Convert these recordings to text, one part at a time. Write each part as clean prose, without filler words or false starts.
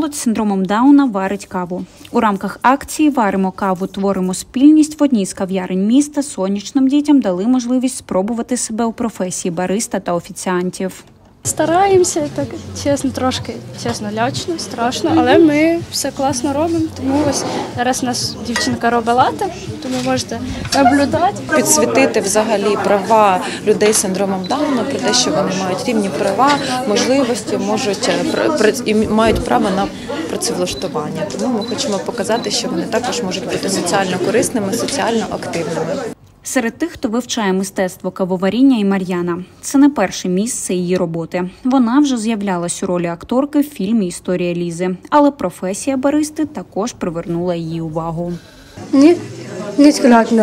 Народ з синдромом Дауна варить каву. У рамках акції «Варимо каву, творимо спільність» в одній з кав'ярень міста сонячним дітям дали можливість спробувати себе у професії бариста та офіціантів. Стараємося, так чесно, трошки лячно, страшно, але ми все класно робимо. Тому ось зараз у нас дівчинка робить лате, тому можете наблюдати. Підсвітити взагалі права людей з синдромом Дауна, про те, що вони мають рівні права, можливості, можуть і мають право на працевлаштування. Тому ми хочемо показати, що вони також можуть бути соціально корисними, соціально активними. Серед тих, хто вивчає мистецтво кавоваріння, і Мар'яна. Це не перше місце її роботи. Вона вже з'являлась у ролі акторки в фільмі «Історія Лізи». Але професія баристи також привернула її увагу. Не складно.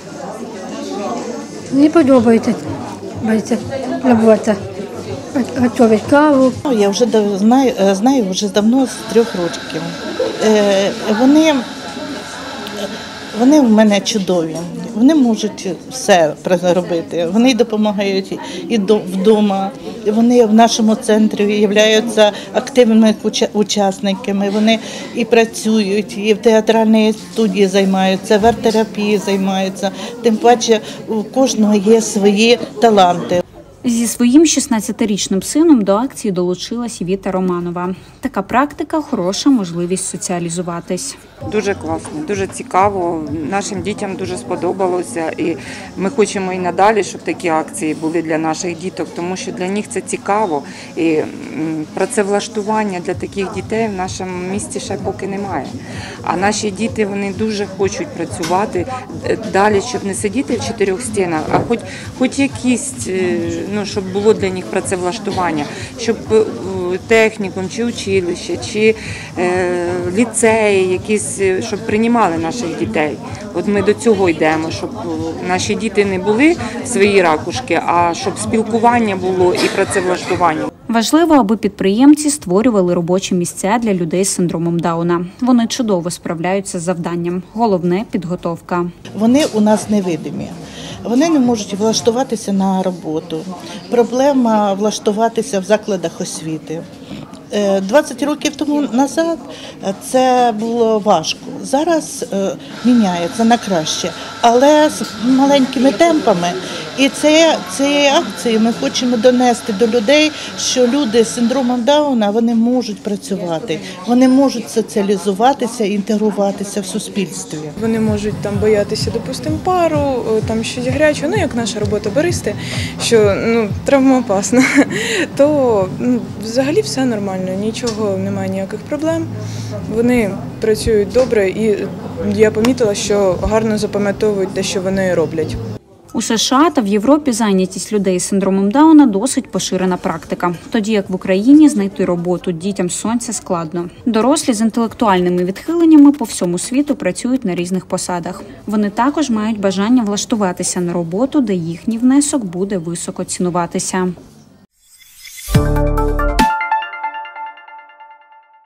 Не подобається робота. Готувати каву. Я вже знаю вже давно з 3 років. Вони в мене чудові. Вони можуть все робити. Вони допомагають і вдома. Вони в нашому центрі являються активними учасниками. Вони і працюють, і в театральній студії займаються, в арт-терапії займаються. Тим паче у кожного є свої таланти. Зі своїм 16-річним сином до акції долучилась і Віта Романова. Така практика – хороша можливість соціалізуватись. Дуже класно, дуже цікаво, нашим дітям дуже сподобалося і ми хочемо і надалі, щоб такі акції були для наших діток, тому що для них це цікаво і працевлаштування для таких дітей в нашому місті ще поки немає. А наші діти, вони дуже хочуть працювати далі, щоб не сидіти в 4 стінах, а хоч якісь, щоб було для них працевлаштування, щоб технікум, чи училище, чи ліцеї якісь, щоб приймали наших дітей. От ми до цього йдемо, щоб наші діти не були в своїй ракушки, а щоб спілкування було і працевлаштування. Важливо, аби підприємці створювали робочі місця для людей з синдромом Дауна. Вони чудово справляються з завданням. Головне – підготовка. Вони у нас невидимі. Вони не можуть влаштуватися на роботу. Проблема влаштуватися в закладах освіти. 20 років тому назад це було важко. Зараз міняється на краще, але з маленькими темпами. І цією акцією ми хочемо донести до людей, що люди з синдромом Дауна, вони можуть працювати, вони можуть соціалізуватися, інтегруватися в суспільстві. Вони можуть там боятися, допустимо, пару, там щось гарячого, як наша робота баристи, що травмоопасно, то взагалі все нормально, нічого, немає ніяких проблем. Вони працюють добре і я помітила, що гарно запам'ятовують те, що вони роблять. У США та в Європі зайнятість людей з синдромом Дауна досить поширена практика. Тоді як в Україні знайти роботу дітям з сонця складно. Дорослі з інтелектуальними відхиленнями по всьому світу працюють на різних посадах. Вони також мають бажання влаштуватися на роботу, де їхній внесок буде високо цінуватися.